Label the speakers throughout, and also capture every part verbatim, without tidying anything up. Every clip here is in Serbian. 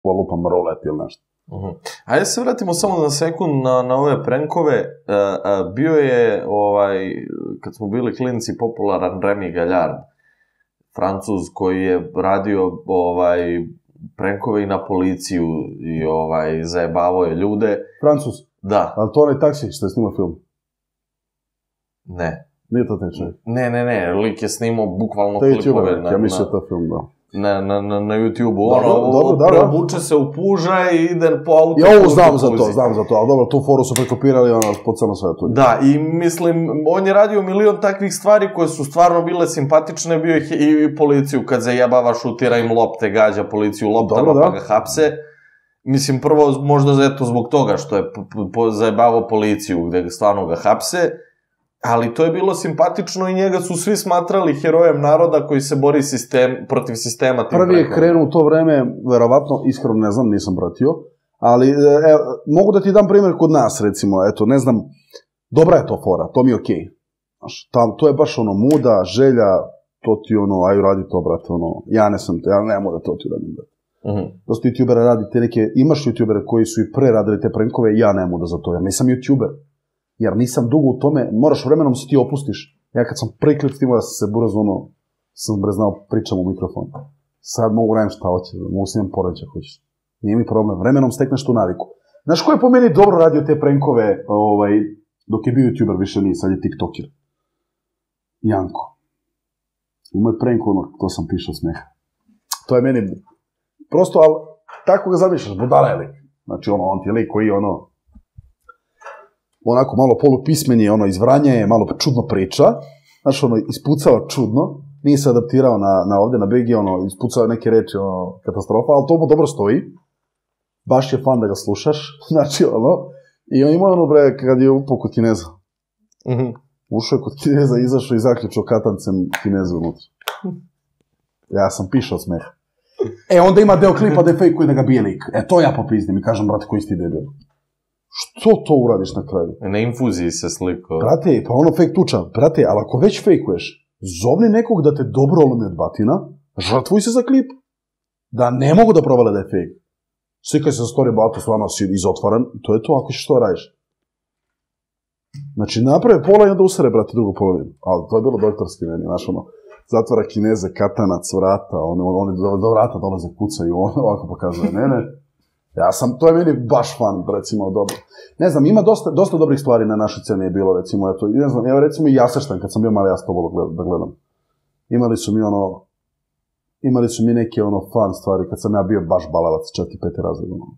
Speaker 1: lupam rolet ili nešto.
Speaker 2: Uh-huh. Ajde se vratimo samo na sekund na, na ove prankove. Uh, uh, bio je, ovaj, kad smo bili klinci, popularan Remi Galjard, Francuz koji je radio ovaj, prankove i na policiju i ovaj, zajebavao je ljude.
Speaker 1: Francuz?
Speaker 2: Da.
Speaker 1: Ali to onaj taksi što je snimao film?
Speaker 2: Ne.
Speaker 1: Nije to taj čovjek?
Speaker 2: Ne, ne, ne, lik je snimao bukvalno
Speaker 1: to je
Speaker 2: klipove.
Speaker 1: YouTuber, ja mislim to film, da.
Speaker 2: Na, na, na, na YouTube-u,
Speaker 1: dobro,
Speaker 2: ono,
Speaker 1: dobro, dobro.
Speaker 2: preobuče se u puža i ide po auto.
Speaker 1: Ja ovo znam za to, znam za to, ali dobro, tu foru su prekopirali, ono, po celom svetu.
Speaker 2: Da, i mislim, on je radio milion takvih stvari koje su stvarno bile simpatične, bio je i policiju, kad zajebava, šutira im lopte, gađa policiju loptama, dobro, pa ga hapse. Mislim, prvo, možda eto zbog toga što je zajebavao policiju, gde stvarno ga hapse, ali to je bilo simpatično i njega su svi smatrali herojem naroda koji se bori sistem, protiv sistema.
Speaker 1: Prvi je krenuo u to vreme, verovatno, iskreno ne znam, nisam pratio, ali e, mogu da ti dam primjer kod nas, recimo, eto, ne znam, dobra je to fora, to mi je okej. Okay. To je baš ono, muda, želja, to ti ono, aj radi to, brate, ono, ja ne sam, ja ne mogu da to ti radim, brate. Uh-huh. Dosta youtubera radi te neke, imaš youtubere koji su i pre radili te prankove, ja ne mogu da za to, ja nisam youtuber. Jer nisam dugo u tome, moraš vremenom se ti opustiš. Ja kad sam prvi klip snimao da sam se buraz ono, sam bre znao pričam u mikrofon. Sad mogu radim šta hoće, mogu snimam poređa hoćeš. Nije mi problem, vremenom stekneš tu naviku. Znaš ko je po meni dobro radio te prankove, ovaj, dok je bio youtuber, više nije, sad je tiktoker. Janko. Ima je prank ono, to sam pišao smeha. To je meni, prosto, ali tako ga zamišljaš, budala je lik. Znači ono, on ti je lik koji ono, onako malo polupismen je, ono, izvranje je, malo čudno priča, znaš, ono, ispucao čudno, nije se adaptirao na, na ovde, na B G, ono, ispucao neke reči, ono, katastrofa, ali to mu dobro stoji, baš je fan da ga slušaš, znači, ono, i on ima ono, bre, kad je upao kod Kineza, mm-hmm. ušao je kod Kineza, izašao i zaključao katancem Kineza unutra. Ja sam pišao od smeha. E, onda ima deo klipa da je fejkuje da ga bije lik. E, to ja popizdim i kažem, brate, koji si ti debil? Što to uradiš na kraju?
Speaker 2: Na infuziji se sliko.
Speaker 1: Brate, pa ono fake tuča. Brate, ali ako već fejkuješ, zovni nekog da te dobro olomi od batina, žrtvuj se za klip. Da ne mogu da provale da je fake. Slikaj se za story, bato, stvarno si izotvaran, to je to, ako ćeš to radiš. Znači, naprave pola i onda usere, brate, drugu polovinu. Ali to je bilo doktorski meni, znaš, ono, zatvara Kineze, katanac, vrata, oni, oni do, do vrata dolaze, kucaju, ono, ovako pokazuje, ne, ne. Ja sam, to je meni baš fan, recimo, dobro. Ne znam, ima dosta, dosta dobrih stvari na našoj sceni je bilo, recimo, eto, ne znam, evo, recimo i Jaseštan, kad sam bio mali, ja sam to volio da gledam. Imali su mi ono, imali su mi neke, ono, fan stvari, kad sam ja bio baš balavac, četiri, peti razred, ono,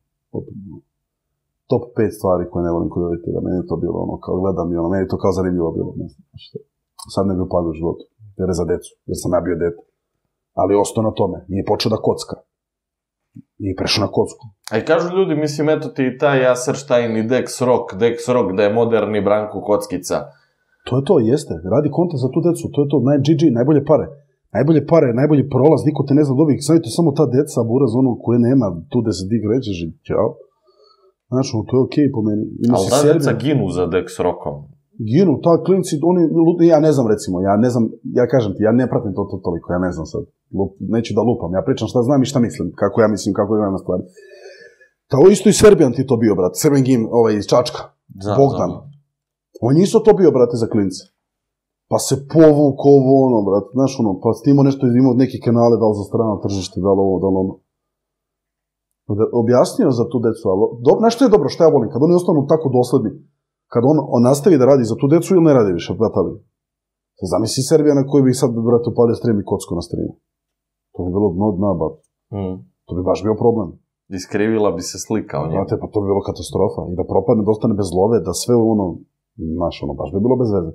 Speaker 1: top pet stvari koje ne volim kod roditelja, meni je to bilo, ono, kao gledam i ono, meni je to kao zanimljivo bilo, ne znam, što. Sad ne bi upalio u životu, jer je za decu, jer sam ja bio dete. Ali ostao na tome, nije počeo da kocka. Nije prešao na kocku.
Speaker 2: A i kažu ljudi, mislim, eto ti i taj Jasserstein i Dex Rock, Dex Rock, da je moderni Branko Kockica.
Speaker 1: To je to, jeste. Radi kontent za tu decu, to je to, naj, G G, najbolje pare. Najbolje pare, najbolji prolaz, niko te ne zna od ovih, savite samo ta deca, buraz, ono koje nema, tu da se dig ređe, živ, ćao. Znači, to je okej po meni.
Speaker 2: Ali da deca ginu za Dex Rockom?
Speaker 1: Ginu, ta klinci, oni, ja ne znam recimo, ja ne znam, ja kažem ti, ja ne pratim to, to toliko, ja ne znam sad, Lup, neću da lupam, ja pričam šta znam i šta mislim, kako ja mislim, kako ja na stvari. Tako isto i Serbijan ti to bio, brate, Serbijan Gim, ovaj, iz Čačka, znam, Bogdan. Znam. On isto to bio, brate, za klince. Pa se povuk ovo, ono, brate, znaš, ono, pa stimo nešto, imao neke kanale, da li za strano tržište, da li ovo, da li ono. Objasnio za tu decu, ali, do, znaš što je dobro, što ja volim, kad oni ostanu tako dosledni, kad on, on nastavi da radi za tu decu ili ne radi više, brate, ali. Zamisli Serbijana koji bi sad, brate, upalio stream i kocko na streamu. To bi bilo dno dna, brate. Mm. To bi baš bio problem.
Speaker 2: Iskrivila bi se slika o njemu.
Speaker 1: Brate, pa to bi bilo katastrofa. I da propadne, da ostane bez love, da sve ono, znaš, ono, baš bi bilo bez veze.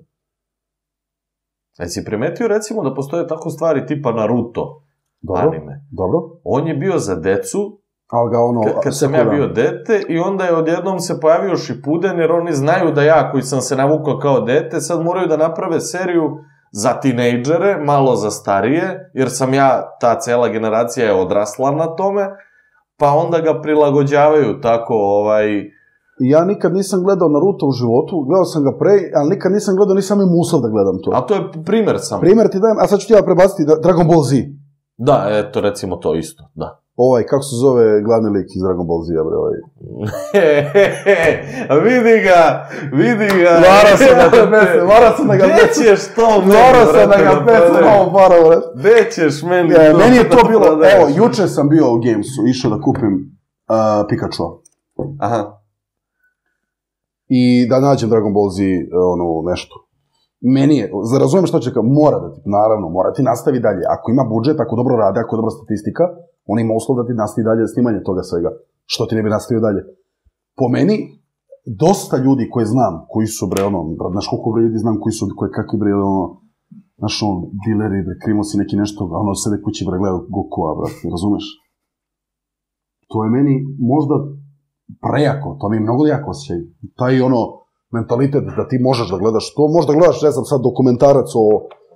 Speaker 2: E si primetio, recimo, da postoje tako stvari tipa Naruto
Speaker 1: dobro,
Speaker 2: anime?
Speaker 1: Dobro.
Speaker 2: On je bio za decu,
Speaker 1: ali ga ono,
Speaker 2: kad, kad sam ja bio dete, i onda je odjednom se pojavio Shippuden, jer oni znaju da ja, koji sam se navukao kao dete, sad moraju da naprave seriju za tinejdžere, malo za starije, jer sam ja, ta cela generacija je odrasla na tome, pa onda ga prilagođavaju tako, ovaj...
Speaker 1: Ja nikad nisam gledao Naruto u životu, gledao sam ga pre, ali nikad nisam gledao, nisam imao uslov da gledam to.
Speaker 2: A to je primer samo.
Speaker 1: Primer ti dajem, a sad ću ti ja prebaciti Dragon Ball Z.
Speaker 2: Da, eto, recimo to isto, da.
Speaker 1: ovaj, kako se zove glavni lik iz Dragon Ball Z-a, bre, ovaj.
Speaker 2: A vidi ga, vidi ga.
Speaker 1: Mora sam da ga pesem, mora sam da ga pesem.
Speaker 2: Gde ćeš to meni,
Speaker 1: Mora sam da ga pesem, ovo para, bre.
Speaker 2: Gde ćeš meni
Speaker 1: e,
Speaker 2: to?
Speaker 1: Meni je to bilo, evo, juče sam bio u Gamesu, išao da kupim uh, Pikachu.
Speaker 2: Aha.
Speaker 1: I da nađem Dragon Ball Z, ono, nešto. Meni je, razumijem što će kao, mora da ti, naravno, mora ti nastavi dalje. Ako ima budžet, ako dobro rade, ako je dobra statistika, on ima uslov da ti nastavi dalje snimanje toga svega. Što ti ne bi nastavio dalje? Po meni, dosta ljudi koje znam, koji su, bre, ono, znaš koliko bre ljudi znam koji su, koje kakvi, bre, ono, znaš, ono, dileri, bre, krimosi neki nešto, ono, sede kući, bre, gledaju Gokua, bre, razumeš? To je meni možda prejako, to mi je mnogo jako osjećaj. Taj, ono, mentalitet da ti možeš da gledaš to, možda gledaš, ne znam, sad dokumentarac o,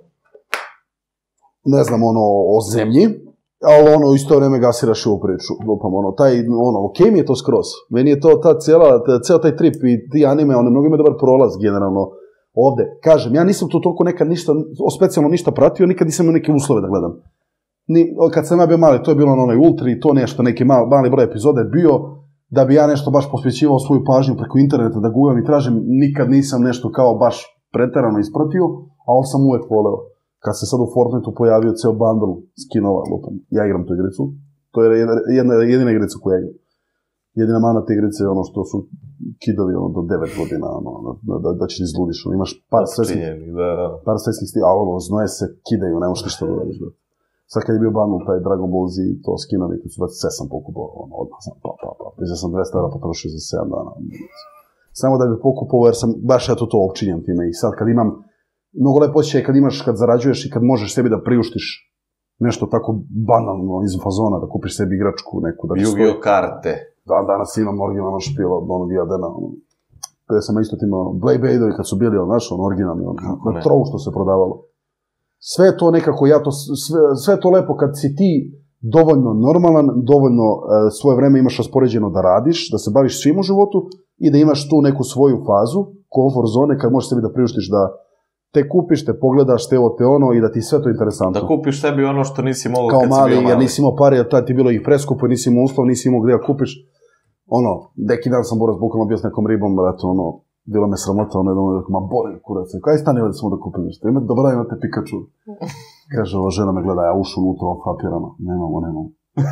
Speaker 1: ne znam, ono, o zemlji, ali ono, isto vreme gasiraš i ovu priču, lupam, ono, taj, ono, okej mi je to skroz, meni je to ta cijela, ceo taj trip i ti anime, ono, mnogo ima dobar prolaz, generalno, ovde, kažem, ja nisam to toliko nekad ništa, specijalno ništa pratio, nikad nisam imao neke uslove da gledam, Ni, kad sam ja bio mali, to je bilo ono, onaj Ultri, to nešto, neki mali, mali broj epizoda je bio, da bi ja nešto baš posvećivao svoju pažnju preko interneta, da googlam i tražim, nikad nisam nešto kao baš preterano ispratio, ali sam uvek voleo. Kad se sad u Fortniteu pojavio ceo bundle skinova, lupam, ja igram tu igricu, to je jedna, jedna, jedina igrica koju ja igram. Jedina mana te igrice je ono što su kidovi ono, do devet godina, ono, da, da, da će ti izludiš, ono, imaš par svetskih,
Speaker 2: da.
Speaker 1: par svetskih stila, ali ono, znoje se kidaju, ne možeš ništa da uradiš, da. Sad kad je bio bundle, taj Dragon Ball Z, to skinovi, kad su već sve sam pokupao, ono, odmah sam, pa, pa, pa, pa, sam dvesta evra potrošio za sedam dana. Samo da bi pokupao, jer sam baš eto to opčinjen time i sad kad imam, mnogo lepo osjećaj kad imaš, kad zarađuješ i kad možeš sebi da priuštiš nešto tako banalno iz fazona, da kupiš sebi igračku neku, da ti stoji.
Speaker 2: Yu-Gi-Oh karte.
Speaker 1: Da, danas imam originalno špilo od onog Diadena, ono, kada sam isto imao Blade-Badovi kad su bili, ono, znaš, ono, originalni, ono, na trovu što se prodavalo. Sve to nekako, ja to, sve, sve to lepo kad si ti dovoljno normalan, dovoljno e, svoje vreme imaš raspoređeno da radiš, da se baviš svim u životu i da imaš tu neku svoju fazu, komfort zone, kad možeš sebi da priuštiš da te kupiš, te pogledaš, te ovo, te ono i da ti sve to interesantno.
Speaker 2: Da kupiš sebi ono što nisi mogao
Speaker 1: kao
Speaker 2: kad
Speaker 1: mali,
Speaker 2: si bio mali.
Speaker 1: Jer nisi imao pare, jer tada ti bilo ih preskupo, nisi imao uslov, nisi imao gde da kupiš. Ono, neki dan sam borac bukvalno bio s nekom ribom, brate, ono, bilo me sramota, ono, jednom, ma boli, kurac, kaj stani ovdje samo da kupim nešto, imate, dobro da imate Pikachu. Kaže, ova žena me gleda, ja ušu unutra, ovo frapirano, nemamo, nemamo.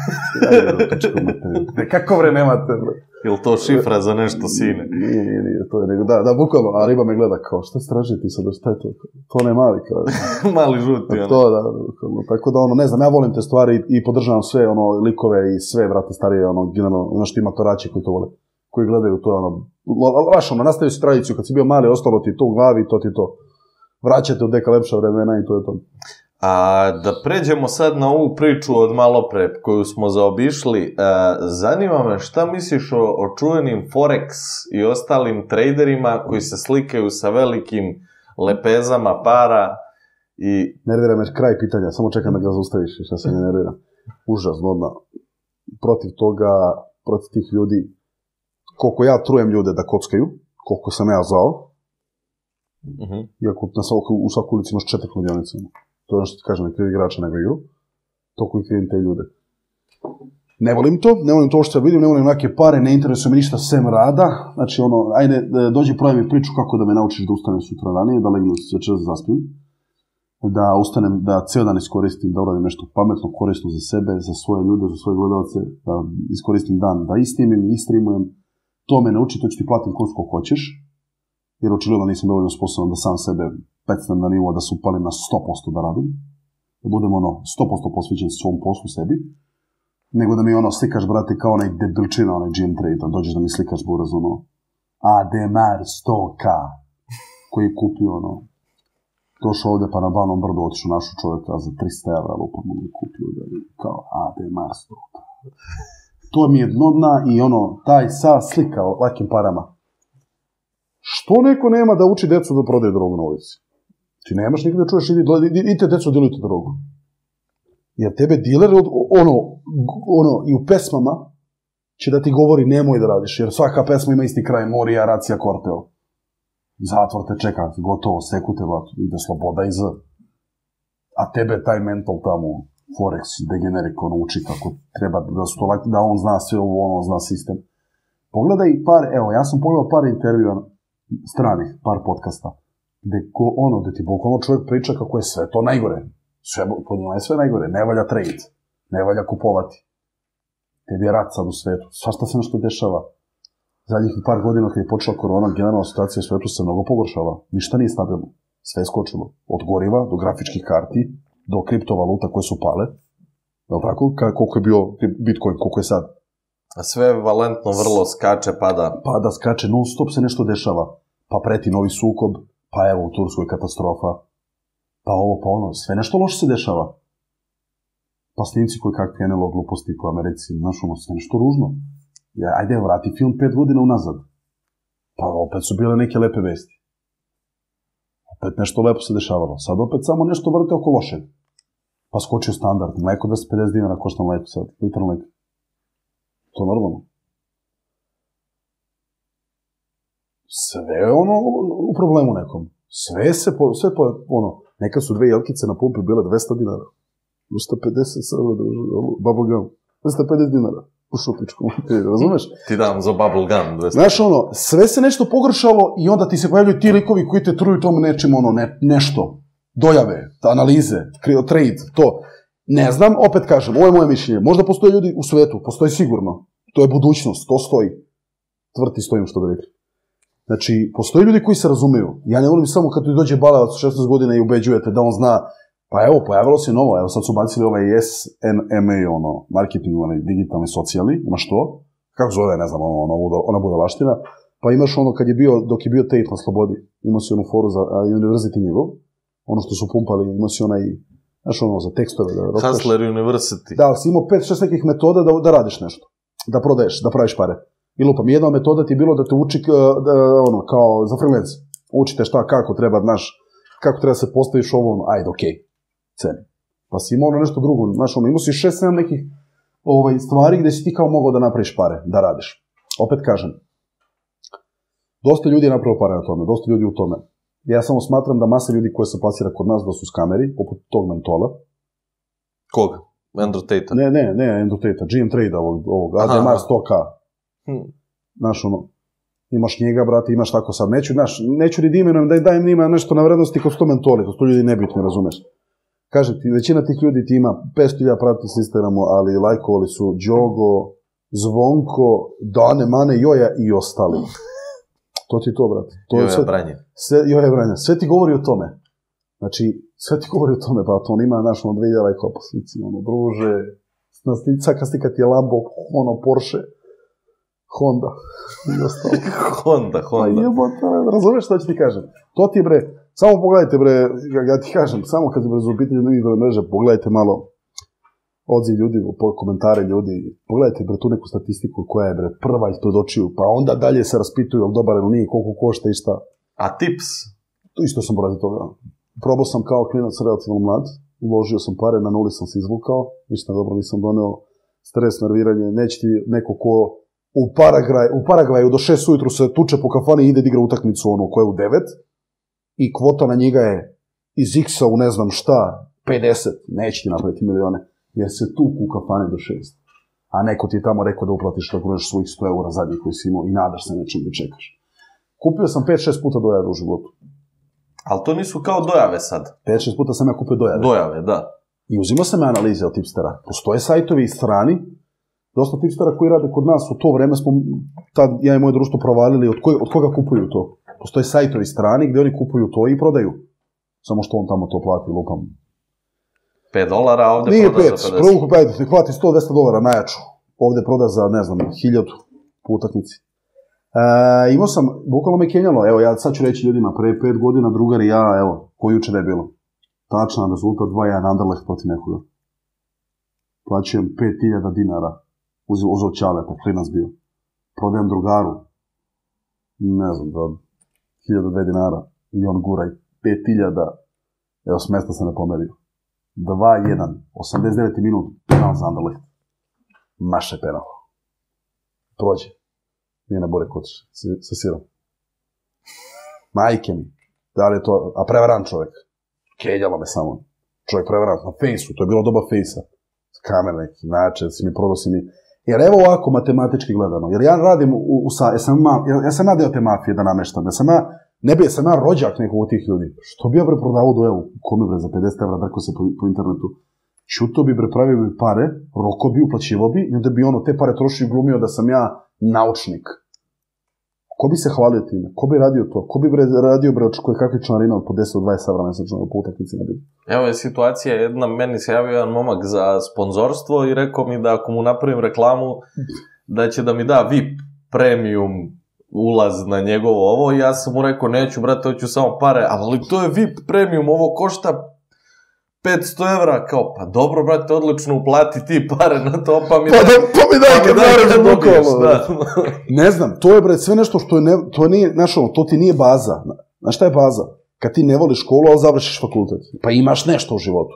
Speaker 1: Ja, kako bre nemate, bre?
Speaker 2: Jel to šifra za nešto sine?
Speaker 1: Nije, nije, nije, to je nego, da, da, bukvalno, a riba me gleda kao, šta straži ti sad, šta je to? To ne mali, kao.
Speaker 2: Mali žuti, ono.
Speaker 1: To, da, bukvalno, tako da, ono, ne znam, ja volim te stvari i podržavam sve, ono, likove i sve, brate, starije, ono, generalno, ono što ima torači koji to vole, koji gledaju to, ono, laš, ono, nastavio si tradiciju, kad si bio mali, ostalo ti to u glavi, to ti to. Vraćate u neka lepša vremena i to je to.
Speaker 2: A da pređemo sad na ovu priču od malopre koju smo zaobišli, a, zanima me šta misliš o, o čuvenim Forex i ostalim traderima koji se slikaju sa velikim lepezama para i...
Speaker 1: Nervira me kraj pitanja, samo čekam da ga zaustaviš, šta se ne nervira. Užasno, odmah. Protiv toga, protiv tih ljudi, koliko ja trujem ljude da kockaju, koliko sam ja zao,
Speaker 2: uh-huh.
Speaker 1: iako na svaku, u svaku ulici imaš četiri kladionice. To je ono što ti kažem, ne krivi igrača nego igru, toliko i krivim te ljude. Ne volim to, ne volim to što ja vidim, ne volim neke pare, ne interesuje me ništa sem rada, znači ono, ajde, dođi pravi mi priču kako da me naučiš da ustanem sutra ranije, da legnem sve čas da zaspim, da ustanem, da ceo dan iskoristim, da uradim nešto pametno, korisno za sebe, za svoje ljude, za svoje gledalce, da iskoristim dan, da istimim i istreamujem, to me nauči, to ću ti platim koliko hoćeš, jer očigledno nisam dovoljno sposoban da sam sebe pecnem na nivo da se upalim na sto posto da radim, da budem ono sto posto posvećen svom poslu sebi, nego da mi ono slikaš, brate, kao onaj debilčina, onaj G M Trade, da dođeš da mi slikaš buraz, ono, Ademar sto K, koji je kupio, ono, došao ovde pa na Banom brdu otišao našu čovjeka za trista evra, lupam, ono, kupio, da je kao Ademar sto K. To mi je dno dna i ono, taj sa slika o lakim parama. Što neko nema da uči decu da prodaje drogu na ulici? Ti nemaš nikada da čuješ, idite decu, dilujte drogu. Jer tebe diler, ono, ono, i u pesmama će da ti govori nemoj da radiš, jer svaka pesma ima isti kraj, Morija, Racija, Kortel. Zatvor te čeka, gotovo, sekute, ide sloboda i z. A tebe taj mental tamo Forex, degenerik, ono uči kako treba da, sto, da on zna sve ovo, ono zna sistem. Pogledaj par, evo, ja sam pogledao par intervjua stranih, par podcasta, gde ko, ono, gde ti bukvalno čovjek priča kako je sve to najgore. Sve, po njima je sve najgore. Ne valja trade, ne valja kupovati. Tebi je rat sad u svetu. Svašta se nešto dešava. Zadnjih par godina kad je počela korona, generalna situacija u svetu se mnogo pogoršava. Ništa nije stabilno. Sve je skočilo. Od goriva do grafičkih karti, do kriptovaluta koje su pale. Je li tako? Koliko je bio Bitcoin, koliko je sad?
Speaker 2: A sve valentno vrlo skače, pada.
Speaker 1: Pada, skače, non stop se nešto dešava. Pa preti novi sukob, pa evo u Turskoj katastrofa, pa ovo, pa ono, sve nešto loše se dešava. Pa snimci koji kak krenelo gluposti po Americi, znaš ono, sve nešto ružno. Ja, ajde, vrati film pet godina unazad. Pa opet su bile neke lepe vesti. Opet nešto lepo se dešavalo. Sad opet samo nešto vrte oko lošeg. Pa skočio standard, mleko dvesta pedeset dinara košta mleko sad, litra mleka. To je normalno. Sve je ono u problemu nekom. Sve se, po, sve po, ono, nekad su dve jelkice na pumpi bile dvesta dinara. dvesta pedeset sada, bubblegum. dvesta pedeset dinara. U šupičku, razumeš?
Speaker 2: Ti dam za bubblegum.
Speaker 1: Znaš, ono, sve se nešto pogrešalo i onda ti se pojavljaju ti likovi koji te truju tom nečim, ono, ne, nešto. Dojave, analize, trade, to. Ne znam, opet kažem, ovo je moje mišljenje. Možda postoje ljudi u svetu, postoji sigurno. To je budućnost, to stoji. Tvrti stojim, što bi rekli. Znači, postoje ljudi koji se razumeju. Ja ne volim samo kad ti dođe balavac u šesnaest godina i ubeđujete da on zna, pa evo, pojavilo se novo, evo sad su bacili ovaj S N M A, ono, marketing, onaj, digitalni, socijalni, imaš to, kako zove, ne znam, ono, ona budalaština, pa imaš ono, kad je bio, dok je bio Tate na slobodi, imao si onu foru za University njegov, ono što su pumpali, imao si onaj, znaš ono, za tekstove. Da
Speaker 2: Hustler University.
Speaker 1: Da, si imao pet šest nekih metoda da, da radiš nešto, da prodaješ, da praviš pare. I lupam, jedna od metoda ti je bilo da te uči, da, ono, kao za freelance, učite šta, kako treba, znaš, kako treba se postaviš ovo, ono, ajde, okej. Okay. Ceni. Pa si imao nešto drugo, znaš, ono, imao si šest sedam nekih ovaj, stvari gde si ti kao mogao da napraviš pare, da radiš. Opet kažem, dosta ljudi je napravio pare na tome, dosta ljudi u tome. Ja samo smatram da masa ljudi koje se plasira kod nas da su skameri, poput tog mentola.
Speaker 2: Koga? Andrew Tate-a?
Speaker 1: Ne, ne, ne Andrew Tate-a, G M Trade-a ovog, ovog A D M R sto K. Hmm. Znaš, ono, imaš njega, brate, imaš tako sad. Neću, znaš, neću ni da imenujem, da dajem njima nešto na vrednosti kao sto mentoli, kao sto ljudi nebitno, razumeš. Kažem ti, većina tih ljudi ti ima petsto hiljada pratitelja na Instagramu, ali lajkovali su Djogo, Zvonko, Dane, Mane, Joja i ostali. To ti to, brate. To
Speaker 2: Joja
Speaker 1: je sve,
Speaker 2: Branje.
Speaker 1: Sve, Joja Branje. Sve ti govori o tome. Znači, sve ti govori o tome, pa to on ima, znaš, ono, dve hiljade lajkova po slici, ono, druže, na svaka slika ti je Lambo, ono, Porsche, Honda.
Speaker 2: Honda, Honda.
Speaker 1: Pa jebota, razumeš što ću ti kažem? To ti, bre, samo pogledajte, bre, ja ti kažem, samo kad se bre za pitanje druge mreže, pogledajte malo odziv ljudi, komentare ljudi, pogledajte, bre, tu neku statistiku koja je, bre, prva ih predočiju, pa onda dalje se raspituju, ali dobar ili nije, koliko košta i šta.
Speaker 2: A tips?
Speaker 1: To isto sam poradio toga. Probao sam kao klinac relativno mlad, uložio sam pare, na nuli sam se izvukao, ništa dobro nisam doneo, stres, nerviranje, neće ti neko ko u Paragvaj, u Paragvaju do šest ujutru se tuče po kafani i ide da igra utakmicu ono koja je u devet i kvota na njega je iz X-a u ne znam šta, pedeset, neće ti napraviti milione, jer se tuku u kafani do šest. A neko ti je tamo rekao da uplatiš tako nešto svojih sto eura zadnjih koji si imao i nadaš se nečem da čekaš. Kupio sam pet šest puta dojave u životu.
Speaker 2: Ali to nisu kao dojave sad.
Speaker 1: pet šest puta sam ja kupio dojave.
Speaker 2: Dojave, da.
Speaker 1: I uzimao sam analize od tipstera. Postoje sajtovi i strani, dosta tipstera koji rade kod nas, u to vreme smo, tad ja i moje društvo provalili od, koj, od koga kupuju to. Postoje sajtovi strani gde oni kupuju to i prodaju. Samo što on tamo to plati, lupam.
Speaker 2: pet dolara, a ovde
Speaker 1: nije
Speaker 2: proda
Speaker 1: pet,
Speaker 2: za pedeset.
Speaker 1: Nije pet, nek plati sto do dvesta dolara najjaču. Ovde proda za, ne znam, hiljadu po utakmici. E, imao sam, bukvalno me kenjalo, evo ja sad ću reći ljudima, pre pet godina drugar i ja, evo, koji juče da je bilo. Tačan rezultat dva jedan Anderlecht protiv nekoga. Plaćujem pet hiljada dinara. Uzeo Ćaleta, klinac bio. Prodajem drugaru, ne znam, da hiljada dve dinara i on guraj, pet hiljada, evo s mesta se ne pomerio. dva jedan, osamdeset deveti minut, penal za Anderlecht. Maše penal. Prođe. Nije na bore kotiš, sa sirom. Majke mi. Da li je to, a prevaran čovek. Kenjalo me samo. čovjek prevarant na fejsu, to je bilo doba fejsa. Kamer neki, način, si mi prodao si mi. Jer evo ovako matematički gledano, jer ja radim u, u, sa, ja sam, ja sam ja deo te mafije da nameštam, ja sam ja, ne bi, ja sam ja rođak nekog od tih ljudi. Što bi ja bre prodavao do evo, kome bre za pedeset evra, drko se po, po internetu. Čuto bi bre pravio bi pare, roko bi, uplaćivo bi, i onda bi ono, te pare trošio i glumio da sam ja naučnik. Ko bi se hvalio time? Ko bi radio to? Ko bi bre radio bre od kakvih članarina od po deset do dvadeset evra mesečno po utakmici ne bi?
Speaker 2: Evo je situacija, jedna, meni se javio jedan momak za sponzorstvo i rekao mi da ako mu napravim reklamu, da će da mi da V I P premium ulaz na njegovo ovo, i ja sam mu rekao, neću brate, hoću samo pare, ali to je V I P premium, ovo košta petsto evra, kao, pa dobro, brate, odlično, uplati ti pare na to, pa mi
Speaker 1: pa
Speaker 2: daj,
Speaker 1: da, pa mi daj, kad moraš da
Speaker 2: dobiješ, da.
Speaker 1: Ne znam, to je, bre, sve nešto što je, ne, to nije, znaš, ono, to ti nije baza. Znaš šta je baza? Kad ti ne voliš školu, ali završiš fakultet. Pa imaš nešto u životu.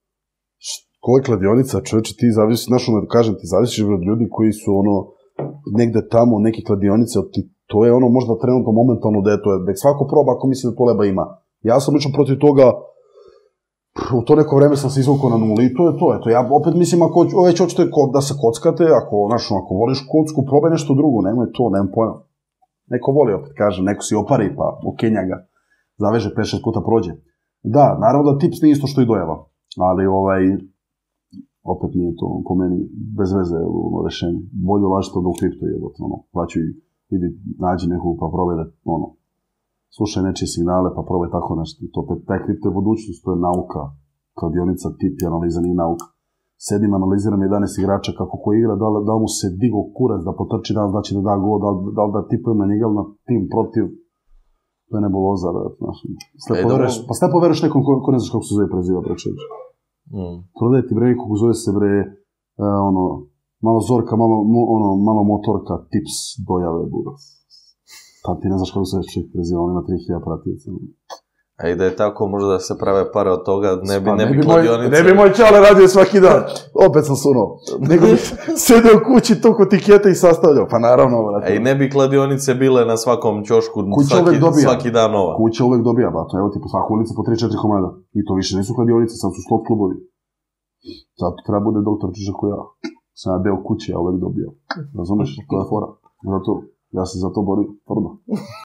Speaker 1: Ko je kladionica, čovječe, ti zavisiš, znaš, ono, kažem, ti zavisiš od ljudi koji su, ono, negde tamo, neke kladionice, to je ono, možda trenutno, momentalno, da je to, da svako proba ako misli da to leba ima. Ja sam lično protiv toga. U to neko vreme sam se izvukao na nuli i to je to, eto, ja opet mislim, ako već hoćete da se kockate, ako, znaš, ako voliš kocku, probaj nešto drugo, nemoj to, nemam pojma. Neko voli, opet kažem, neko si opari, pa okenja ga, zaveže pet šest puta prođe. Da, naravno da tips nije isto što i dojava, ali, ovaj, opet nije to, po meni, bez veze, ono, rešenje. Bolje ulažite onda u kripto, jebot, ono, plaću i, idi, nađi nekog, pa probaj da, ono, slušaj nečije signale, pa probaj tako nešto. To, taj kripto je budućnost, to je nauka. Kladionica, tip i analiza nije nauka. Sedim, analiziram jedanaest igrača kako ko igra, da li, da li mu se digo kurac da potrči, da li da će da da go, da li da, da tipujem na njega ili na tim protiv. To je nebuloza, znaš. Pa ste poveruješ nekom ko, ko ne znaš kako se zove preziva, bre čovječ. Mm. Prodaje ti bre nekog, zove se bre, uh, ono, malo zorka, malo, mo, ono, malo motorka, tips, dojave, buras. Pa ti ne znaš kako se već čovjek preziva, on ima tri hiljade pratioca.
Speaker 2: A i da je tako, možda se prave pare od toga, ne bi, ne bi kladionice...
Speaker 1: Ne bi moj čale radio svaki dan. Opet sam sunuo. Nego bi sedeo kući, toko tikete i sastavljao. Pa naravno, vrati.
Speaker 2: A i ne bi kladionice bile na svakom ćošku svaki, svaki dan nova.
Speaker 1: Kuća uvek dobija, bato. Evo ti po svaku ulici po tri četiri komada. I to više nisu kladionice, sad su slot klubovi. Zato treba bude doktor Čiža ko ja. Sam ja deo kuće, ja uvek dobija. Razumeš? To je fora. Zato, ja se za to borim. Tvrdo.